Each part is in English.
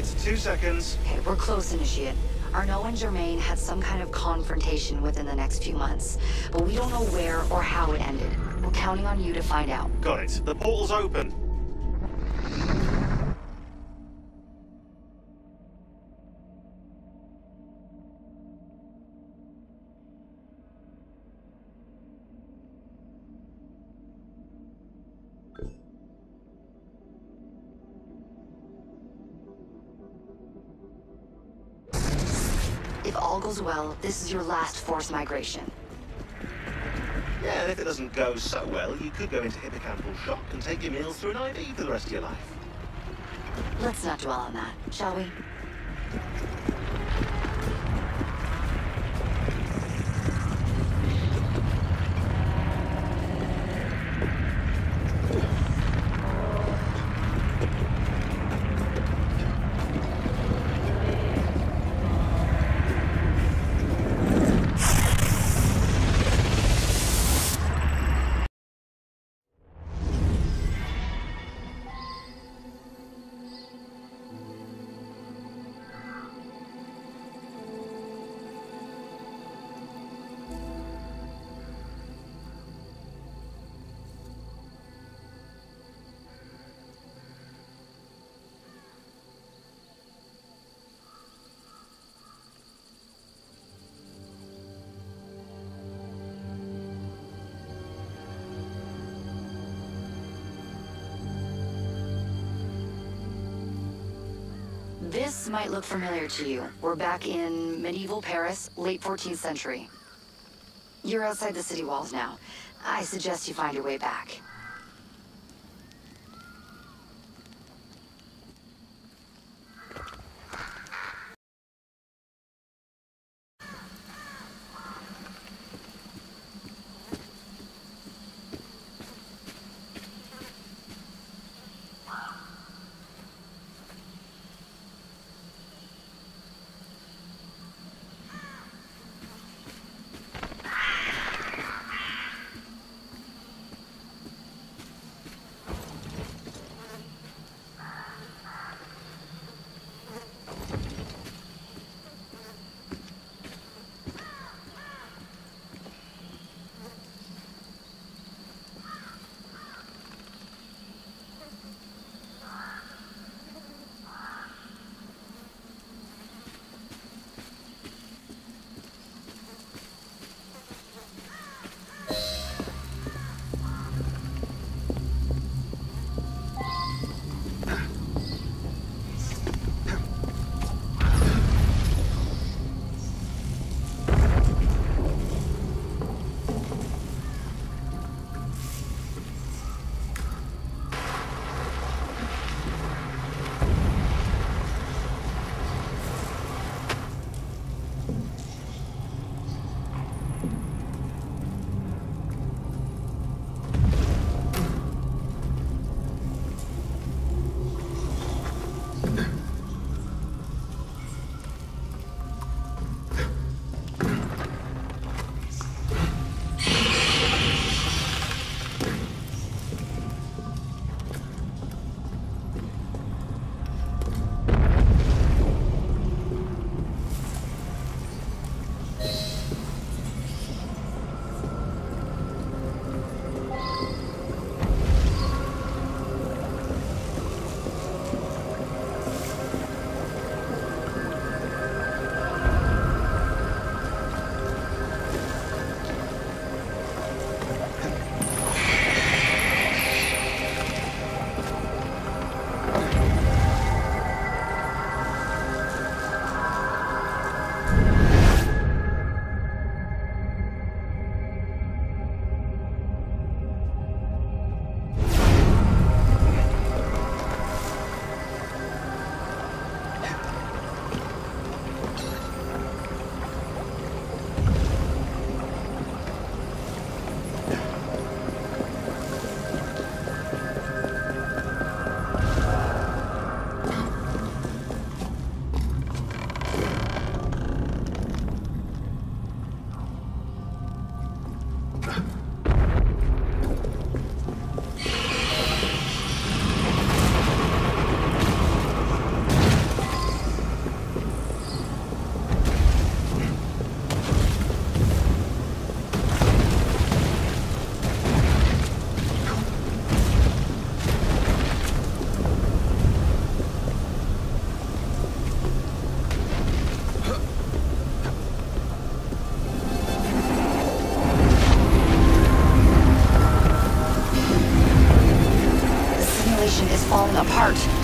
right, 2 seconds. Okay, we're close, Initiate. Arnaud and Germain had some kind of confrontation within the next few months, but we don't know where or how it ended. We're counting on you to find out. Got it. The portal's open. If all goes well, this is your last forced migration. Yeah, and if it doesn't go so well, you could go into hippocampal shock and take your meals through an IV for the rest of your life. Let's not dwell on that, shall we? This might look familiar to you. We're back in medieval Paris, late 14th century. You're outside the city walls now. I suggest you find your way back.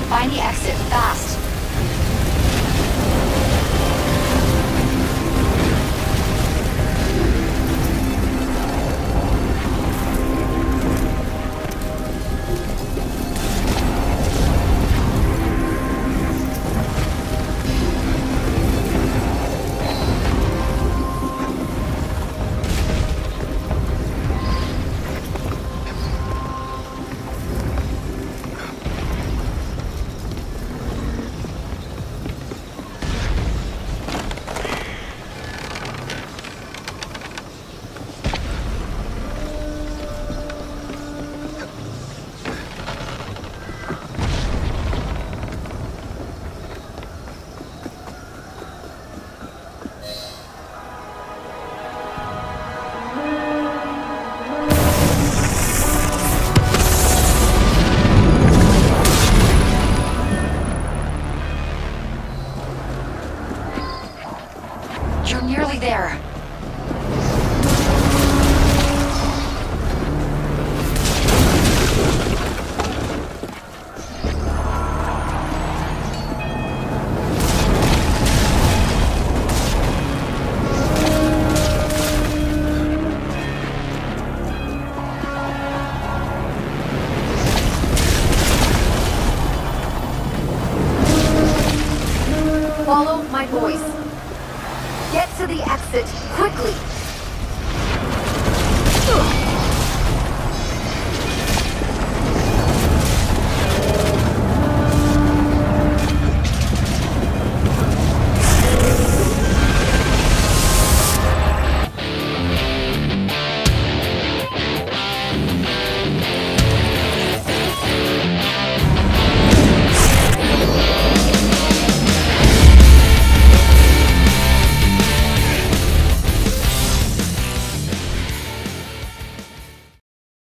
Find the exit fast.